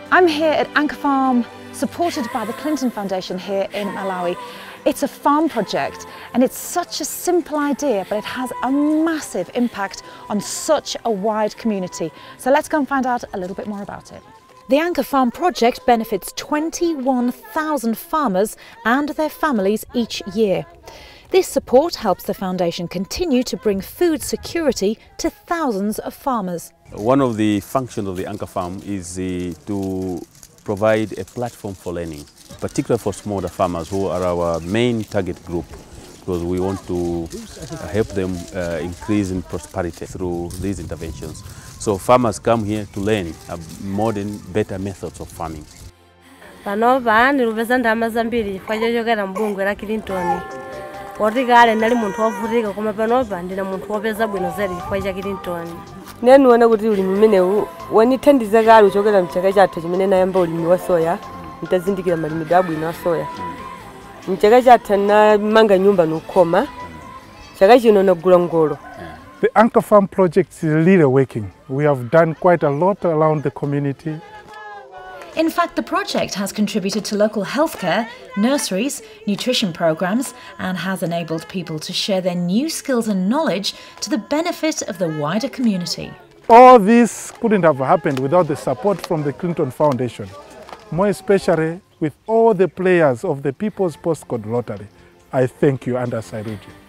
I'm here at Anchor Farm, supported by the Clinton Foundation here in Malawi. It's a farm project and it's such a simple idea, but it has a massive impact on such a wide community. So let's go and find out a little bit more about it. The Anchor Farm project benefits 21,000 farmers and their families each year. This support helps the foundation continue to bring food security to thousands of farmers. One of the functions of the Anchor Farm is to provide a platform for learning, particularly for smallholder farmers who are our main target group, because we want to help them increase in prosperity through these interventions. So farmers come here to learn modern, better methods of farming. Panova nilupeza ndama zambiri kwa chokera mbungwe la Clinton. Oti kale nali munthu wovutika koma panova ndina munthu wopeza bwino zedi kwa cha Clinton. Neniona kuti ulimi umenewu wanithandiza kale uchokera mchaka chathu chimene nayamba ulimi wa soya, ntazindikira malimidwe abwino wa soya. Mchaka chathu namanga nyumba nokhoma, chaka chino nagula ngolo. The Anchor Farm project is really working. We have done quite a lot around the community. In fact, the project has contributed to local healthcare, nurseries, nutrition programs, and has enabled people to share their new skills and knowledge to the benefit of the wider community. All this couldn't have happened without the support from the Clinton Foundation, more especially with all the players of the People's Postcode Lottery. I thank you and I salute you.